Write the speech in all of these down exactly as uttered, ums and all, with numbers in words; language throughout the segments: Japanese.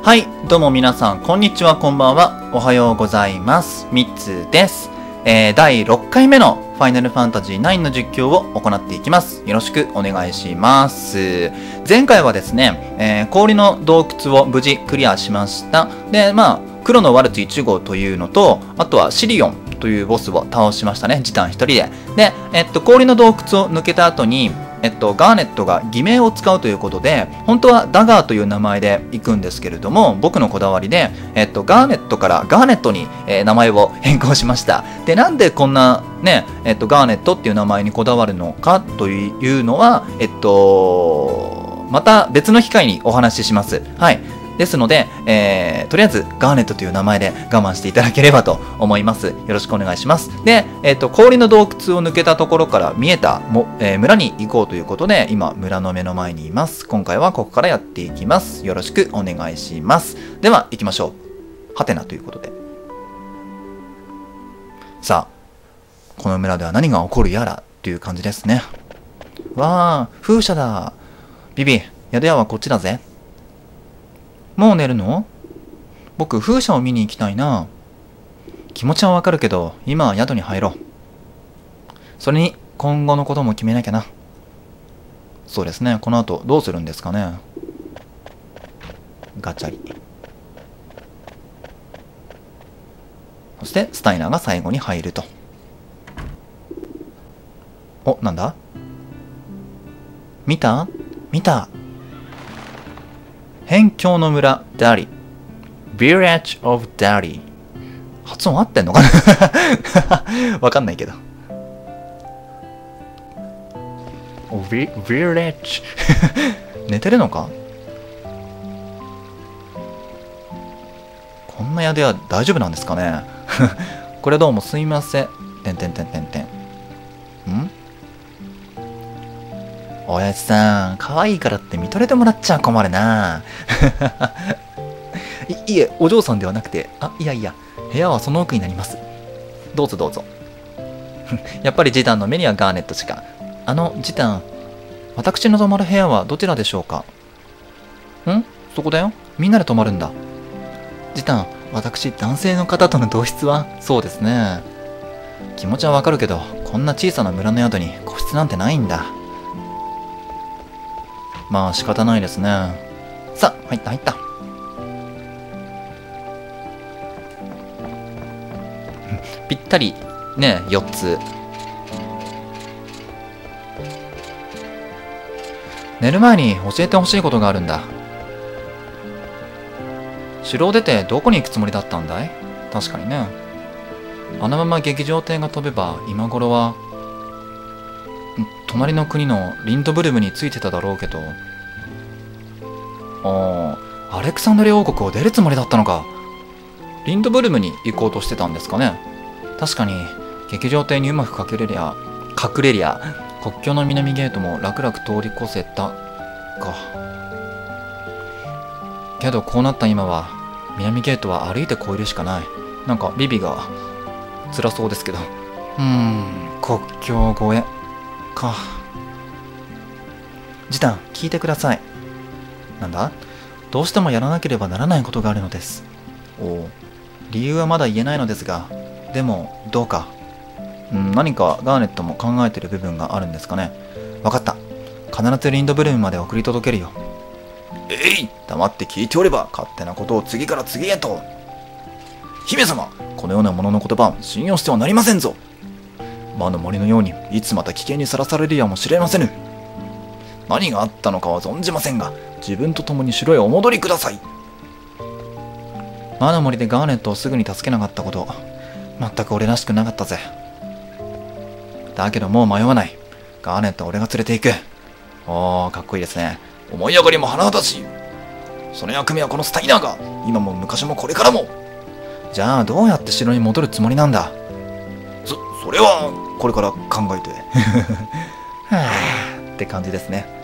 はい、どうも皆さん、こんにちは、こんばんは。おはようございます。みつです。えー、だいろっかいめのファイナルファンタジーナインの実況を行っていきます。よろしくお願いします。前回はですね、えー、氷の洞窟を無事クリアしました。で、まあ、黒のワルツいち号というのと、あとはシリオンというボスを倒しましたね。時短一人で。で、えっと、氷の洞窟を抜けた後に、えっと、ガーネットが偽名を使うということで、本当はダガーという名前で行くんですけれども、僕のこだわりで、えっと、ガーネットからガーネットに、えー、名前を変更しました。で、なんでこんなね、えっと、ガーネットっていう名前にこだわるのかというのは、えっと、また別の機会にお話しします。はい。ですので、えー、とりあえずガーネットという名前で我慢していただければと思います。よろしくお願いします。で、えっと、氷の洞窟を抜けたところから見えたも、えー、村に行こうということで、今、村の目の前にいます。今回はここからやっていきます。よろしくお願いします。では、行きましょう。はてなということで。さあ、この村では何が起こるやらという感じですね。わー、風車だ。ビビ、宿屋はこっちだぜ。もう寝るの？僕、風車を見に行きたいな。気持ちはわかるけど、今は宿に入ろう。それに、今後のことも決めなきゃな。そうですね、この後どうするんですかね。ガチャリ。そして、スタイナーが最後に入ると。お、なんだ？見た？見た。辺境の村、ダリ。Village of Dari。発音合ってんのかなわかんないけど。Village 寝てるのか？こんな宿屋大丈夫なんですかねこれどうもすいません。てんてんてんてんてん。ん？おやじさん、可愛いからって見とれてもらっちゃ困るないいえ、お嬢さんではなくて、あ、いやいや、部屋はその奥になります。どうぞどうぞ。やっぱりジタンの目にはガーネットしか。あの、ジタン、私の泊まる部屋はどちらでしょうか？ん？そこだよ。みんなで泊まるんだ。ジタン、私、男性の方との同室は？そうですね。気持ちはわかるけど、こんな小さな村の宿に個室なんてないんだ。まあ仕方ないですね。さあ、入った入った。ぴったりね、よっつ。寝る前に教えてほしいことがあるんだ。城を出てどこに行くつもりだったんだい？確かにね。あのまま劇場艇が飛べば今頃は隣の国のリンドブルムについてただろうけど。ああ、アレクサンドリア王国を出るつもりだったのか。リンドブルムに行こうとしてたんですかね。確かに劇場艇にうまく隠れりゃ隠れりゃ国境の南ゲートも楽々通り越せたか。けどこうなった今は南ゲートは歩いて越えるしかない。なんかビビが辛そうですけど。うーん、国境越えか。ジタン、聞いてください。なんだ？どうしてもやらなければならないことがあるのです。おお、理由はまだ言えないのですが、でもどうか。うん、何かガーネットも考えてる部分があるんですかね。わかった。必ずリンドブルームまで送り届けるよ。えい！黙って聞いておれば勝手なことを次から次へと。姫様、このようなものの言葉を信用してはなりませんぞ。魔の森のようにいつまた危険にさらされるやもしれませぬ。何があったのかは存じませんが、自分と共に城へお戻りください。魔の森でガーネットをすぐに助けなかったこと、全く俺らしくなかったぜ。だけどもう迷わない。ガーネットは俺が連れて行く。おー、かっこいいですね。思い上がりも甚だしい。その役目はこのスタイナーが、今も昔もこれからも。じゃあどうやって城に戻るつもりなんだ？そ、それはこれから考えて。はぁって感じですね。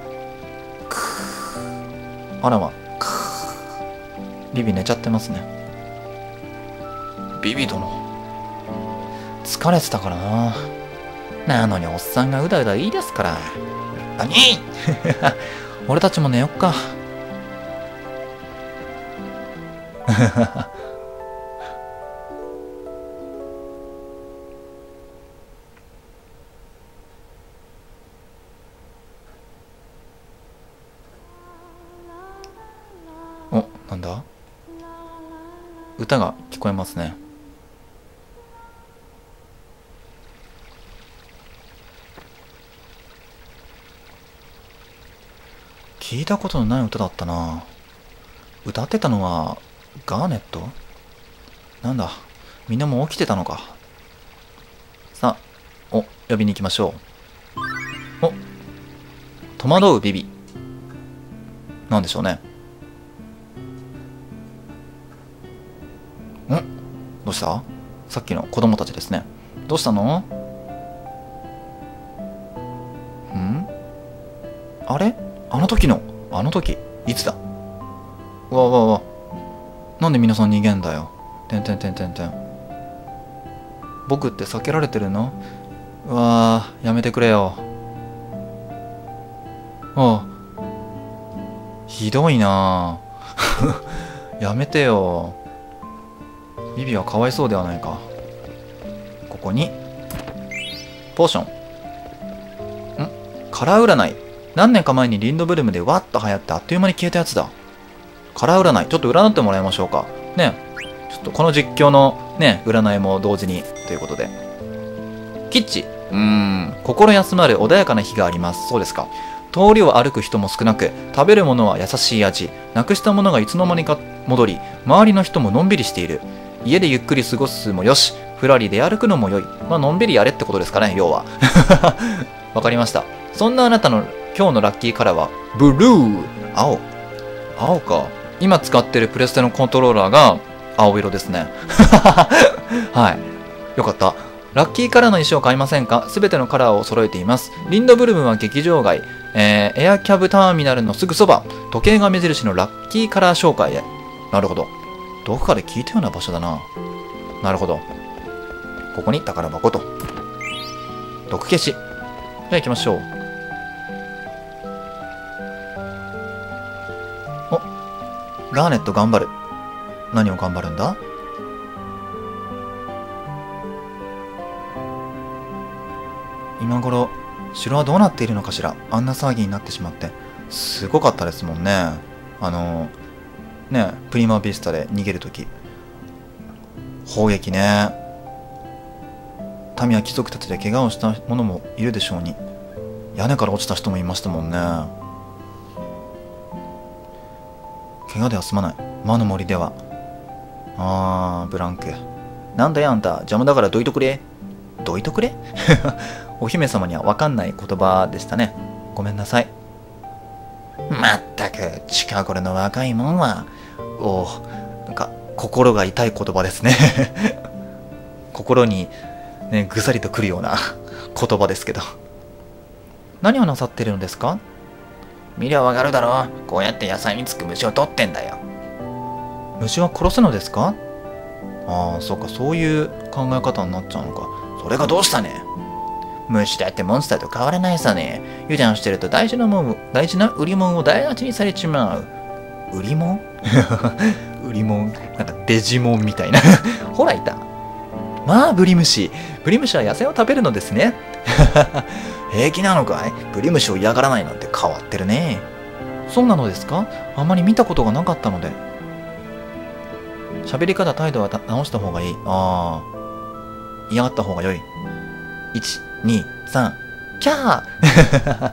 あらま、ビビ寝ちゃってますね。ビビ殿、疲れてたからな。なのにおっさんがうだうだいいですから。何俺たちも寝よっか。 お、なんだ？歌が聞こえますね。聞いたことのない歌だったな。歌ってたのはガーネット？なんだ、みんなもう起きてたのか。さあ、お、呼びに行きましょう。お、戸惑うビビ。なんでしょうね。ん？どうした？さっきの子供たちですね。どうしたの？ん？あれ？あの時の、あの時、いつだ？うわうわうわ。なんで皆さん逃げんだよ。てんてんてんてんてん。僕って避けられてるの？うわー、やめてくれよ。ああ。ひどいなぁ。やめてよ。ビビはかわいそうではないか。ここに、ポーション。ん？カラー占い。何年か前にリンドブルムでわっと流行ってあっという間に消えたやつだ。カラー占い、ちょっと占ってもらいましょうか。ね。ちょっとこの実況のね、占いも同時にということで。キッチ。うーん、心休まる穏やかな日があります。そうですか。通りを歩く人も少なく、食べるものは優しい味。なくしたものがいつの間にか戻り、周りの人ものんびりしている。家でゆっくり過ごすもよし、ふらりで歩くのもよい。まあ、のんびりやれってことですかね、要は。わかりました。そんなあなたの今日のラッキーカラーは、ブルー。青。青か。今使ってるプレステのコントローラーが青色ですね。はい。よかった。ラッキーカラーの衣装買いませんか？すべてのカラーを揃えています。リンドブルムは劇場街、えー、エアキャブターミナルのすぐそば、時計が目印のラッキーカラー紹介へ。なるほど。どこかで聞いたような場所だな。なるほど。ここに宝箱と。毒消し。じゃあ行きましょう。お、ガーネット頑張る。何を頑張るんだ？今頃、城はどうなっているのかしら。あんな騒ぎになってしまって。すごかったですもんね。あの、ね、プリマビスタで逃げるとき。砲撃ね。民や貴族たちで怪我をした者もいるでしょうに。屋根から落ちた人もいましたもんね。怪我では済まない。魔の森では。あー、ブランク。なんだよあんた、邪魔だからどいとくれ。どいとくれお姫様には分かんない言葉でしたね。ごめんなさい。まったく、近頃の若いもんは、おお、なんか、心が痛い言葉ですね。心に、ね、ぐさりとくるような言葉ですけど。何をなさってるのですか？見りゃわかるだろう。こうやって野菜につく虫を取ってんだよ。虫は殺すのですか？ああ、そうか、そういう考え方になっちゃうのか。それがどうしたね。虫だってモンスターと変わらないさね。油断してると大事なもん、大事な売り物を台無しにされちまう。売り物売り物なんかデジモンみたいな。ほらいた。まあ、ブリムシ。ブリムシは野菜を食べるのですね。平気なのかい？ブリムシを嫌がらないなんて変わってるね。そうなのですか？あまり見たことがなかったので。喋り方、態度は直した方がいい。ああ。嫌がった方が良い。いち、に、さん、キャー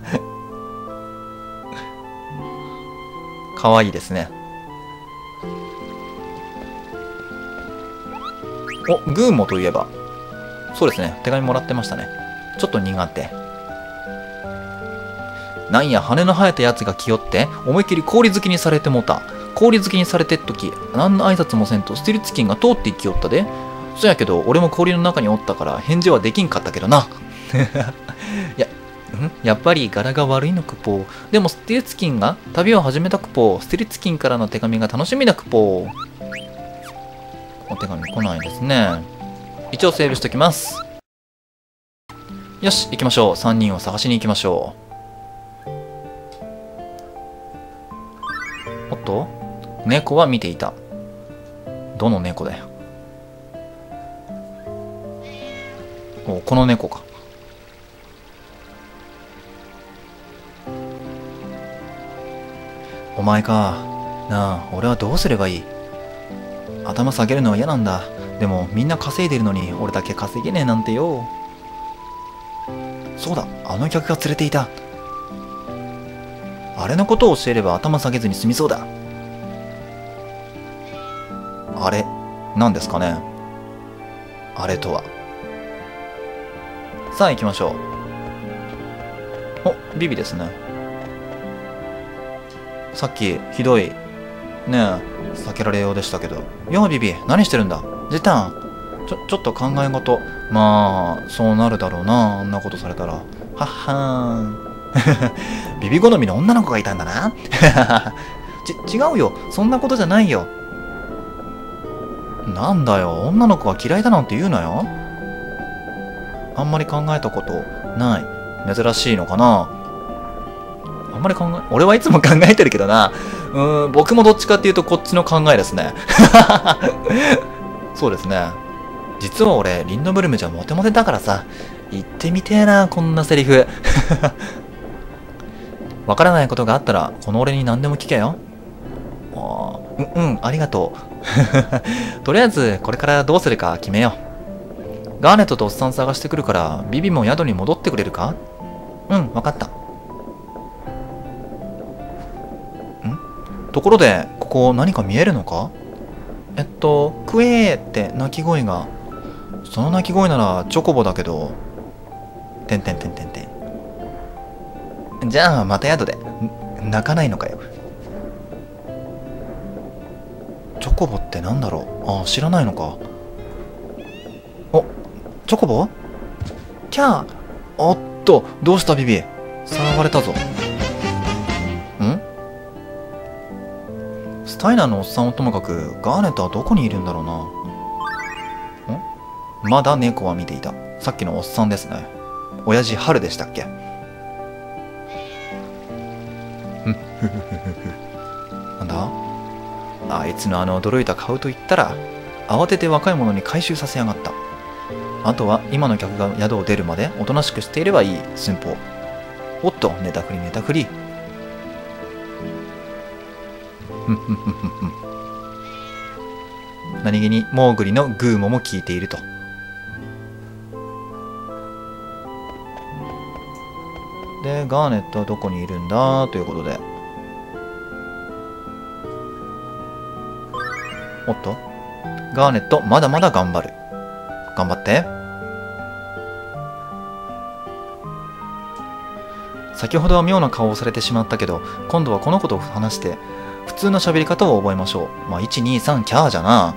かわいいですね。お、グーモといえば。そうですね。手紙もらってましたね。ちょっと苦手。なんや、羽の生えたやつが来よって、思いっきり氷好きにされてもた。氷好きにされてっとき、何の挨拶もせんとスティルツキンが通っていきよったで。そやけど、俺も氷の中におったから返事はできんかったけどな。いや、んやっぱり柄が悪いのくぽー。でもスティルツキンが旅を始めたくぽー。スティルツキンからの手紙が楽しみだくぽー。お手紙来ないですね。一応セーブしときます。よし、行きましょう。さんにんを探しに行きましょう。おっと猫は見ていた。 どの猫だよ。お、この猫か。お前か。なあ、俺はどうすればいい？頭下げるのは嫌なんだ。でもみんな稼いでるのに俺だけ稼げねえなんてよ。そうだ、あの客が連れていた。あれのことを教えれば頭下げずに済みそうだ。あれ、何ですかね。あれとは。さあ行きましょう。お、ビビですね。さっきひどいねえ避けられようでしたけど。ようビビ、何してるんだ。ジタン、ちょちょっと考え事。まあそうなるだろうな、あんなことされたら。はっはーん。ビビ好みの女の子がいたんだな。ち違うよ、そんなことじゃないよ。なんだよ、女の子が嫌いだなんて言うなよ。あんまり考えたことない。珍しいのかな。あんまり考え、俺はいつも考えてるけどな。うーん、僕もどっちかっていうとこっちの考えですね。そうですね。実は俺、リンドブルムじゃモテモテだからさ。言ってみてえな、こんなセリフ。わからないことがあったら、この俺に何でも聞けよ。あうん、うん、ありがとう。とりあえず、これからどうするか決めよう。ガーネットとおっさん探してくるから、ビビも宿に戻ってくれるか？うん、わかった。ん？ところで、ここ何か見えるのか？えっと、クエーって鳴き声が。その鳴き声ならチョコボだけど。てんてんてんてんてん。じゃあ、また宿で。泣かないのかよ。チョコボってなんだろう。あ、知らないのか。お、チョコボ？キャー。おっと、どうしたビビ。騒がれたぞ。ん？スタイナーのおっさんはともかく、ガーネットはどこにいるんだろうな。ん？まだ猫は見ていた。さっきのおっさんですね。親父春でしたっけ？なんだ？あいつのあの驚いた顔といったら、慌てて若い者に回収させやがった。あとは今の客が宿を出るまでおとなしくしていればいい寸法。おっと、寝たふり寝たふり。ふんふんふんふんふん。何気にモーグリのグーモも効いていると。で、ガーネットはどこにいるんだということで。おっと、ガーネットまだまだ頑張る。頑張って。先ほどは妙な顔をされてしまったけど、今度はこの子と話して普通の喋り方を覚えましょう。まあ、いち、に、さん、キャーじゃな。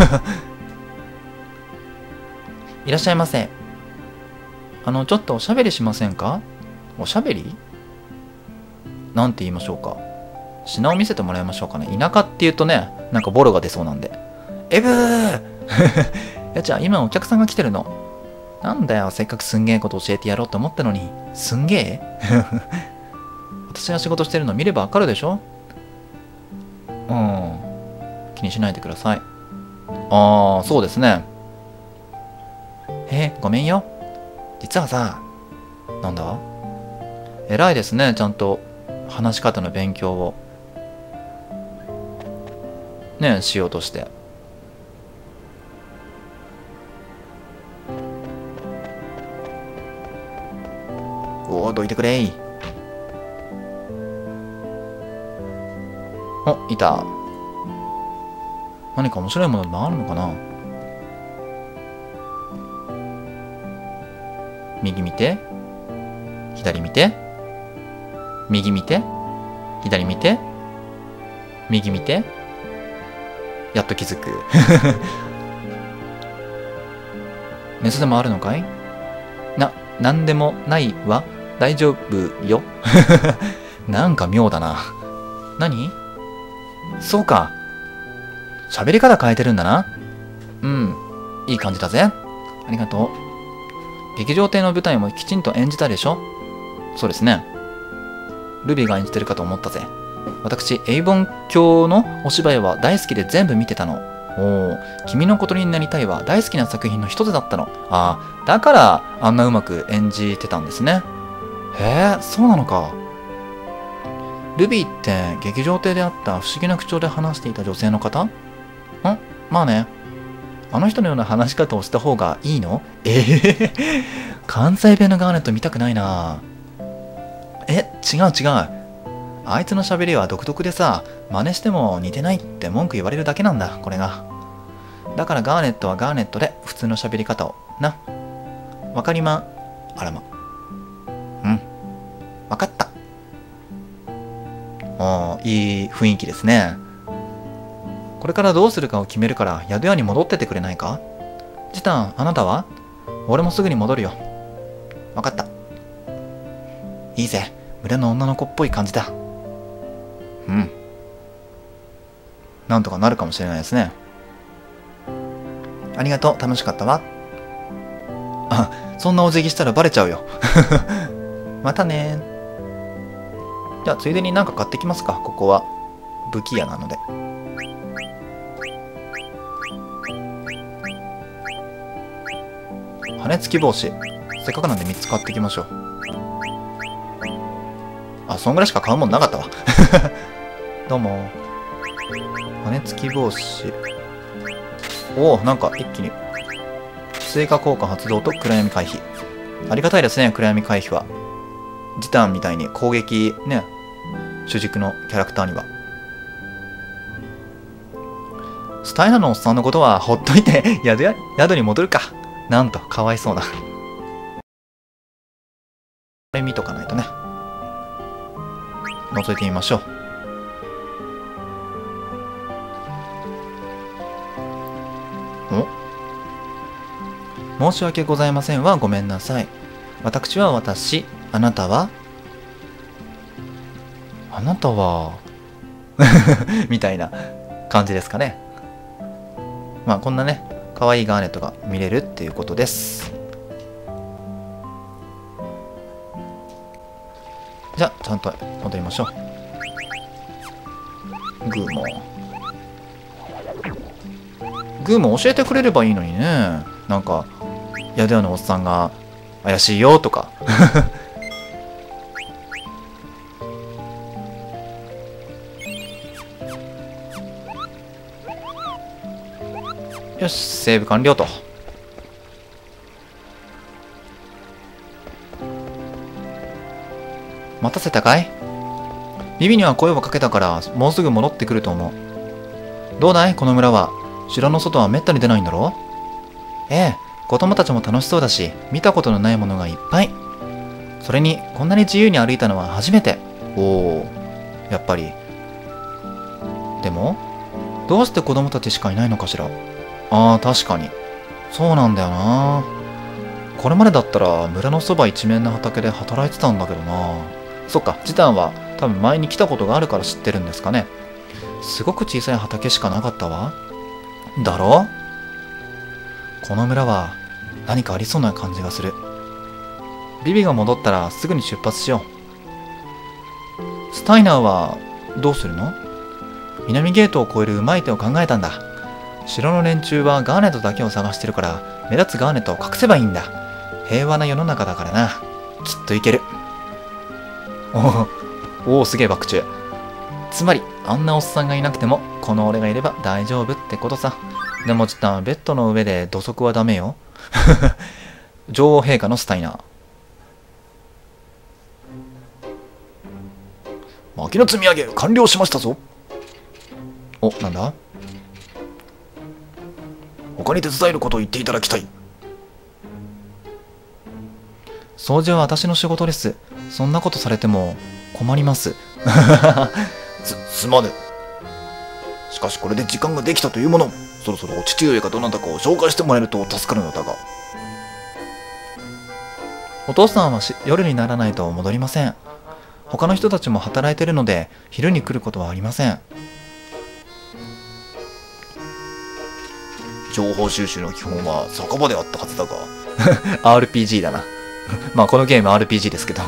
いらっしゃいませ。あの、ちょっとおしゃべりしませんか？おしゃべり？なんて言いましょうか。品を見せてもらいましょうかね。田舎っていうとね、なんかボロが出そうなんで。エブーいや、じゃあ今お客さんが来てるの。なんだよ、せっかくすんげえこと教えてやろうと思ったのに。すんげえ私が仕事してるの見ればわかるでしょ？うん。気にしないでください。ああ、そうですね。え、ごめんよ。実はさ、なんだ？偉いですね、ちゃんと話し方の勉強を。ね、しようとして。おお、どいてくれい。お、いた。何か面白いものがあるのかな。右見て、左見て、右見て、左見て、右見て、やっと気づく。熱でもあるのかい？な、なんでもないわ。大丈夫よ。なんか妙だな。何？そうか。喋り方変えてるんだな。うん。いい感じだぜ。ありがとう。劇場亭の舞台もきちんと演じたでしょ？そうですね。ルビーが演じてるかと思ったぜ。私、エイボン教のお芝居は大好きで全部見てたの。 おお、君のことになりたいは大好きな作品の一つだったの。ああ、だからあんなうまく演じてたんですね。へえ、そうなのか。ルビーって劇場亭であった不思議な口調で話していた女性の方？ん？まあね。あの人のような話し方をした方がいいの？ええー、関西弁のガーネット見たくないな。え、違う違う。あいつの喋りは独特でさ、真似しても似てないって文句言われるだけなんだ、これが。だからガーネットはガーネットで普通の喋り方を。な。わかりま、あらま。うん。わかった。おー、いい雰囲気ですね。これからどうするかを決めるから宿屋に戻っててくれないか？ジタン、あなたは？俺もすぐに戻るよ。わかった。いいぜ。村の女の子っぽい感じだ。うん。なんとかなるかもしれないですね。ありがとう。楽しかったわ。あ、そんなお辞儀したらバレちゃうよ。またね。じゃあ、ついでになんか買ってきますか。ここは武器屋なので。羽根付き帽子。せっかくなんでみっつ買ってきましょう。あ、そんぐらいしか買うもんなかったわ。どうも。羽根付き帽子。おお、なんか一気に。追加効果発動と暗闇回避。ありがたいですね、暗闇回避は。ジタンみたいに攻撃ね、主軸のキャラクターには。スタイナのおっさんのことはほっといて宿や宿に戻るか。なんとかわいそうな。これ見とかないとね。覗いてみましょう。お？申し訳ございませんはごめんなさい。私は私、あなたはあなたはみたいな感じですかね。まあこんなね、可愛いガーネットが見れるっていうことです。じゃあちゃんと戻りましょう。グーもグーも教えてくれればいいのにね。なんか宿屋のおっさんが怪しいよとか。よし、セーブ完了と。待たせたかい？ビビには声をかけたからもうすぐ戻ってくると思う。どうだいこの村は。城の外はめったに出ないんだろ？ええ、子供たちも楽しそうだし、見たことのないものがいっぱい。それに、こんなに自由に歩いたのは初めて。おお、やっぱり。でも、どうして子供たちしかいないのかしら。ああ、確かに。そうなんだよな。これまでだったら村のそば一面の畑で働いてたんだけどな。そっか、ジタンは多分前に来たことがあるから知ってるんですかね。すごく小さい畑しかなかったわ。だろ？この村は何かありそうな感じがする。ビビが戻ったらすぐに出発しよう。スタイナーはどうするの？南ゲートを越えるうまい手を考えたんだ。城の連中はガーネットだけを探してるから目立つガーネットを隠せばいいんだ。平和な世の中だからな。きっといける。おお、おお、すげえ爆中。つまりあんなおっさんがいなくてもこの俺がいれば大丈夫ってことさ。でもちったんベッドの上で土足はダメよ。女王陛下のスタイナー。薪の積み上げ完了しましたぞ。お、なんだ？他に手伝えることを言っていただきたい。掃除は私の仕事です。そんなことされても困ります。す、すまぬ。しかしこれで時間ができたというもの。そろそろお父上がどなたかを紹介してもらえると助かるのだが。お父さんはし夜にならないと戻りません。他の人たちも働いているので昼に来ることはありません。情報収集の基本は酒場であったはずだが。アールピージー だな。まあこのゲーム アールピージー ですけど。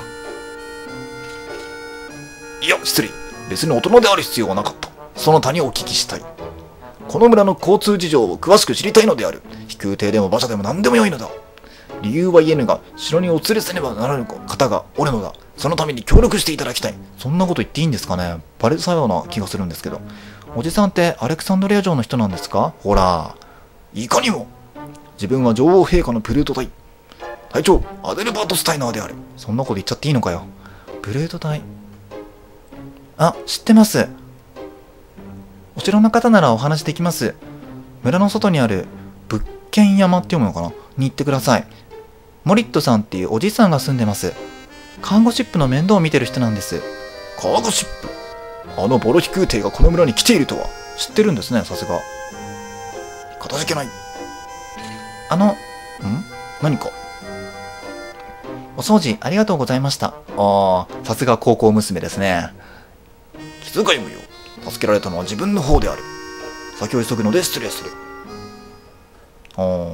いや、失礼。別に大人である必要はなかった。そなたにお聞きしたい。 この村の交通事情を詳しく知りたいのである。飛空艇でも馬車でも何でもよいのだ。理由は言えぬが、城にお連れせねばならぬ方がおるのだ。そのために協力していただきたい。そんなこと言っていいんですかね。バレたような気がするんですけど。おじさんってアレクサンドリア城の人なんですか？ほら。いかにも。自分は女王陛下のプルート隊。隊長、アデルバート・スタイナーである。そんなこと言っちゃっていいのかよ。プルート隊。あ、知ってます。お城の方ならお話できます。村の外にある物件山って読むのかなに行ってください。モリットさんっていうおじさんが住んでます。カーゴシップの面倒を見てる人なんです。カーゴシップ？あのボロ飛空艇がこの村に来ているとは。知ってるんですね、さすが。かたじけない。あの、ん何か。お掃除ありがとうございました。ああ、さすが高校娘ですね。気遣い無用。助けられたのは自分の方である。先を急ぐので失礼する。ああ。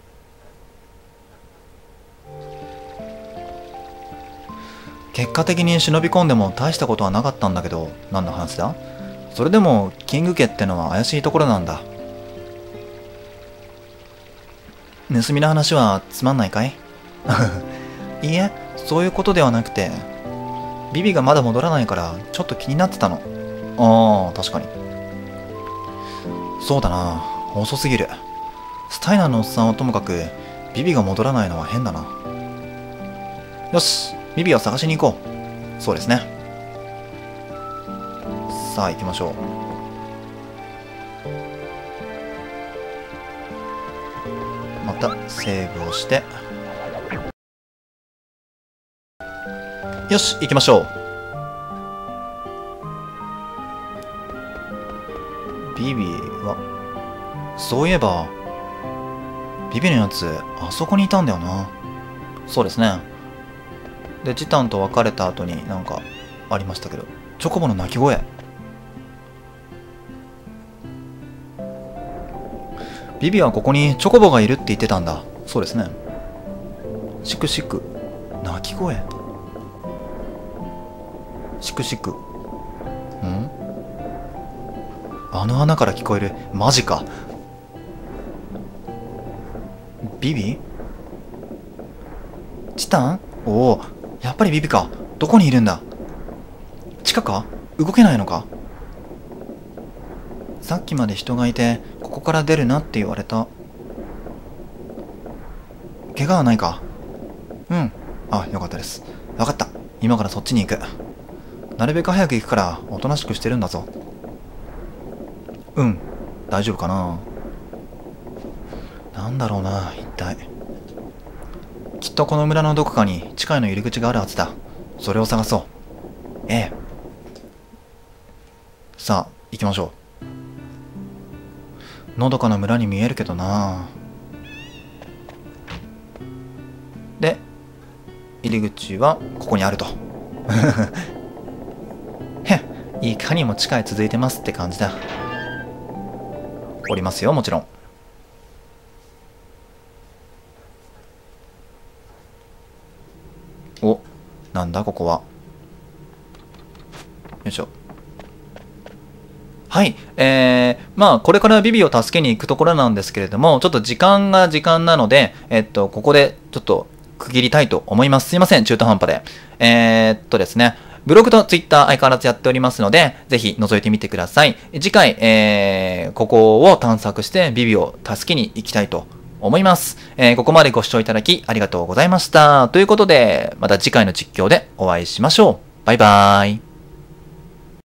結果的に忍び込んでも大したことはなかったんだけど、何の話だ？それでもキング家ってのは怪しいところなんだ。盗みの話はつまんないかい？いいえ、そういうことではなくて、ビビがまだ戻らないからちょっと気になってたの。ああ、確かに。そうだな、遅すぎる。スタイナーのおっさんはともかく、ビビが戻らないのは変だな。よし、ビビを探しに行こう。そうですね。さあ行きましょう。またセーブをして、よし行きましょう。ビビはそういえばビビのやつあそこにいたんだよな。そうですね。でチタンと別れた後になんかありましたけど、チョコボの鳴き声。ビビはここにチョコボがいるって言ってたんだ。そうですね。シクシク鳴き声。シクシク。ん？あの穴から聞こえる。マジか。ビビ？チタン？おお、やっぱりビビか。どこにいるんだ？地下か？動けないのか？さっきまで人がいて、ここから出るなって言われた。怪我はないか？うん。あ、よかったです。わかった。今からそっちに行く。なるべく早く行くから、おとなしくしてるんだぞ。うん。大丈夫かな？なんだろうな、一体。きっとこの村のどこかに地下への入り口があるはずだ。それを探そう。ええ。さあ、行きましょう。のどかな村に見えるけどな。で、入り口はここにあると。へっ、いかにも地下へ続いてますって感じだ。降りますよ、もちろん。お、なんだここは。よいしょ。はい。えー、まあ、これからビビを助けに行くところなんですけれども、ちょっと時間が時間なので、えっと、ここでちょっと区切りたいと思います。すいません、中途半端で。えー、っとですね、ブログとツイッター相変わらずやっておりますので、ぜひ覗いてみてください。次回、えー、ここを探索してビビを助けに行きたいと思います。えー、ここまでご視聴いただきありがとうございました。ということで、また次回の実況でお会いしましょう。バイバーイ。